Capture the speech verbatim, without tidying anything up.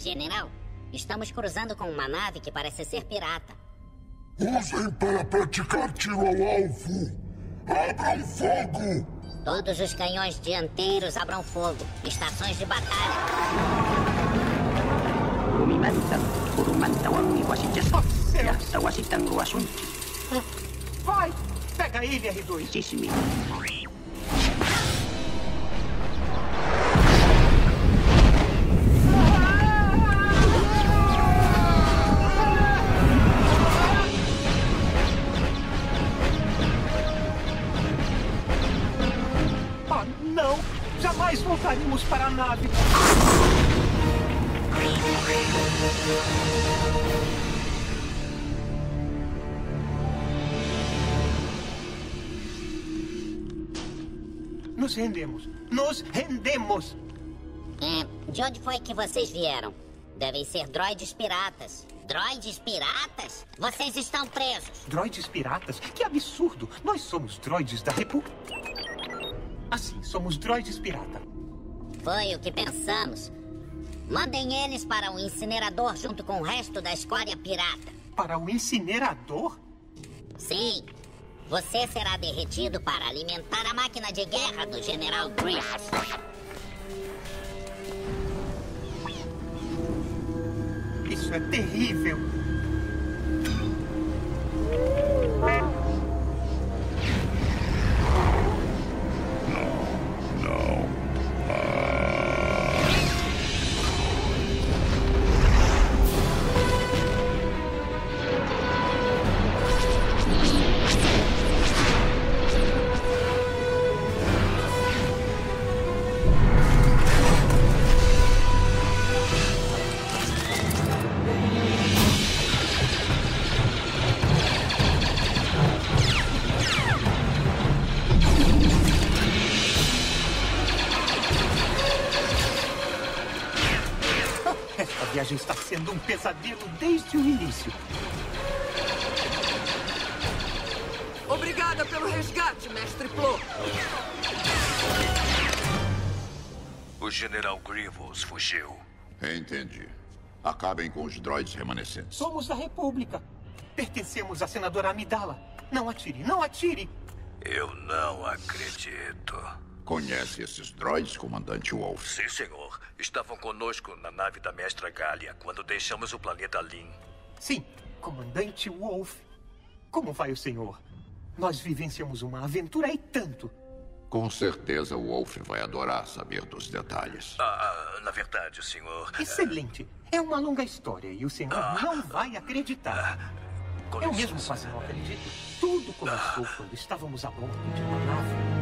General, estamos cruzando com uma nave que parece ser pirata. Usem para praticar tiro ao alvo! Abram fogo! Todos os canhões dianteiros abram fogo. Estações de batalha. Vai! Pega ele, R dois. Disse-me. Ah, não! Jamais voltaremos para a nave. Nos rendemos! Nos rendemos! É, de onde foi que vocês vieram? Devem ser droides piratas. Droides piratas? Vocês estão presos. Droides piratas? Que absurdo! Nós somos droides da República. Assim, somos droides pirata. Foi o que pensamos. Mandem eles para o incinerador junto com o resto da escória pirata. Para o incinerador? Sim. Você será derretido para alimentar a máquina de guerra do General Grievous. Isso é terrível. A viagem está sendo um pesadelo desde o início. Obrigada pelo resgate, Mestre Plo. O General Grievous fugiu. Entendi. Acabem com os droids remanescentes. Somos da República. Pertencemos à senadora Amidala. Não atire, não atire. Eu não acredito. Conhece esses droids, comandante Wolf? Sim, senhor. Estavam conosco na nave da Mestra Galia quando deixamos o planeta Lin. Sim, comandante Wolf. Como vai o senhor? Nós vivenciamos uma aventura e tanto. Com certeza o Wolf vai adorar saber dos detalhes. Ah, na verdade, senhor... Excelente. É uma longa história e o senhor ah, não vai acreditar. Ah, Eu mesmo quase não acredito. Tudo começou ah, quando estávamos a bordo de uma nave